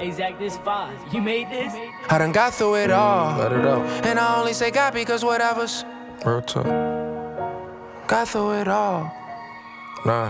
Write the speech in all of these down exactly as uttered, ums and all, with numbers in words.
Exact this five. You made this? I done got through it all. Let it out. And I only say God because whatever's Real talk. got through it all. Nah.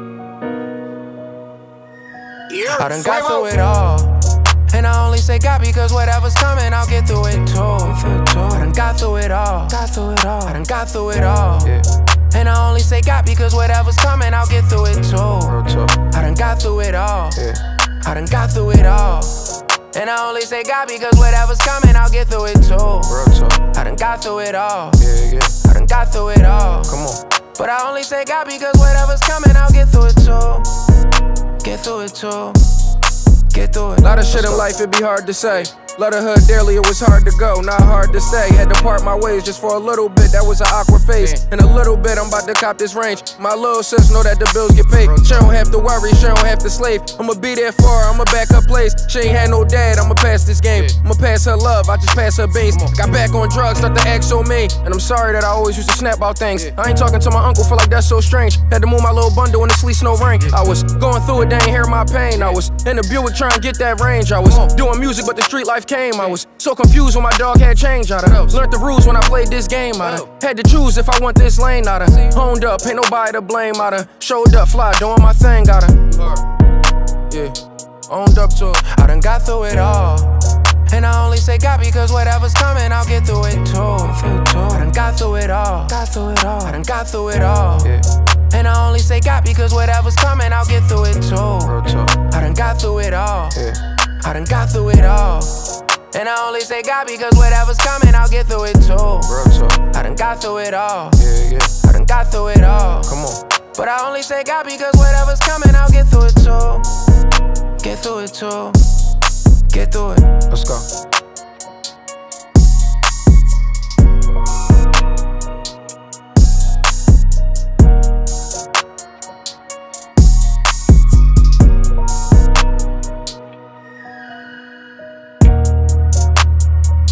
I done got through it all. And I only say God because whatever's coming, I'll get through it too. I done got through it all. Got through it all. I done got through it all. Yeah. And I only say God because whatever's coming, I'll get through it too. Real talk. I done got through it all. Yeah. I done got through it all. And I only say God because whatever's coming, I'll get through it too. Real talk. I done got through it all. Yeah, yeah. I done got through it all. Come on. But I only say God because whatever's coming, I'll get through it too. Get through it too. Get through it. A lot of shit in life, it be hard to say. Love the hood dearly, it was hard to go, not hard to stay. Had to part my ways just for a little bit, that was an awkward phase. In a little bit, I'm about to cop this range. My little sis know that the bills get paid. She don't have to worry, she don't have to slave. I'ma be there for her, I'ma back her place. She ain't had no dad, I'ma pass this game. I'ma pass her love, I just pass her beans. Got back on drugs, start to act so mean. And I'm sorry that I always used to snap about things. I ain't talking to my uncle, feel like that's so strange. Had to move my little bundle in the sleet snow rain. I was going through it, they ain't hear my pain. I was in the Buick trying to get that range. I was doing music, but the street life came. I was so confused when my dog had change. I done learned the rules when I played this game. I done had to choose if I want this lane. I done honed up, ain't nobody to blame. I done showed up, fly, doing my thing. I done, yeah, owned up to it. I done got through it all. And I only say God because whatever's coming, I'll get through it too. I done got through it all. Got through it all. I done got through it all. Yeah. And I only say God because whatever's coming, I'll get through it too. Real talk. I done got through it all. Yeah. I done got through it all. And I only say God because whatever's coming, I'll get through it too. Real talk. I done got through it all. Yeah, yeah. I done got through it all. Come on. But I only say God because whatever's coming, I'll get through it too. Get through it too. Get through it. Let's go.